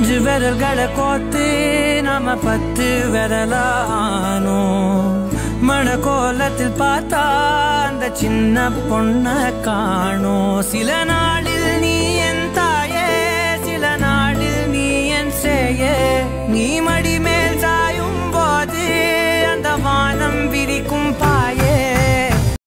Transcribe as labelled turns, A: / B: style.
A: அஞ்சு விரல்களை கோத்து நாம 10 விரலானோ மணக்கோலத்தில் பார்த்தா அந்த சின்ன பொண்ண காணோம் சில நாள்